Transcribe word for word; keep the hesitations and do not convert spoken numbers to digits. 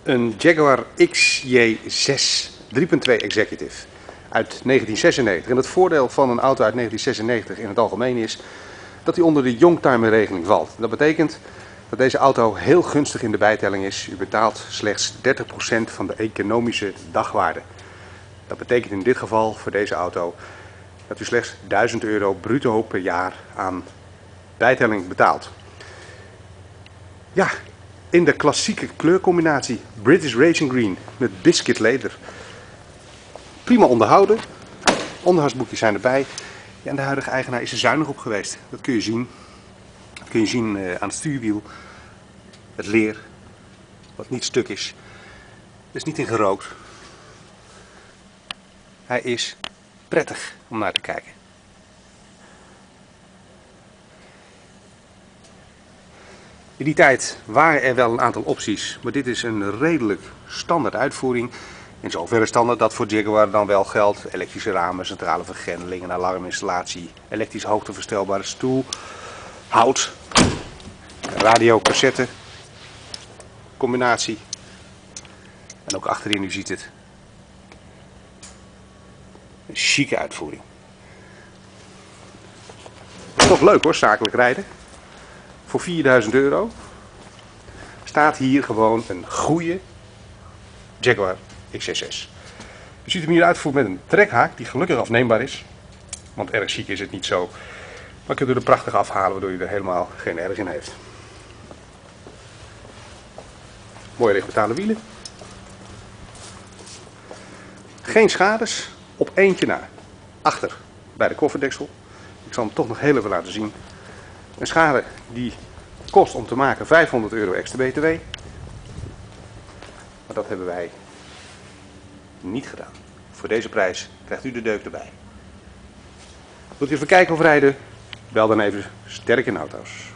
Een Jaguar X J zes drie punt twee Executive uit negentien zesennegentig. En het voordeel van een auto uit negentien zesennegentig in het algemeen is dat hij onder de Youngtimer regeling valt. Dat betekent dat deze auto heel gunstig in de bijtelling is. U betaalt slechts dertig procent van de economische dagwaarde. Dat betekent in dit geval voor deze auto dat u slechts duizend euro bruto per jaar aan bijtelling betaalt. Ja, in de klassieke kleurcombinatie British Racing Green met biscuit leder. Prima onderhouden. Onderhoudsboekjes zijn erbij. Ja, en de huidige eigenaar is er zuinig op geweest. Dat kun je zien. Dat kun je zien uh, aan het stuurwiel. Het leer, wat niet stuk is. Er is niet in gerookt. Hij is prettig om naar te kijken. In die tijd waren er wel een aantal opties, maar dit is een redelijk standaard uitvoering. In zoverre standaard dat voor Jaguar dan wel geldt. Elektrische ramen, centrale vergrendeling, een alarminstallatie, elektrisch hoogteverstelbare stoel, hout, radio, cassette, combinatie. En ook achterin, u ziet het, een chique uitvoering. Toch leuk hoor, zakelijk rijden. Voor vierduizend euro staat hier gewoon een goede Jaguar X J zes. U ziet hem hier uitgevoerd met een trekhaak die gelukkig afneembaar is. Want erg chic is het niet zo. Maar kunt u er prachtig afhalen waardoor u er helemaal geen erg in heeft. Mooie lichtmetalen wielen. Geen schades, op eentje na. Achter bij de kofferdeksel. Ik zal hem toch nog heel even laten zien. Een schade die kost om te maken vijfhonderd euro extra B T W. Maar dat hebben wij niet gedaan. Voor deze prijs krijgt u de deuk erbij. Wilt u even kijken of rijden? Bel dan even Sterk in Auto's.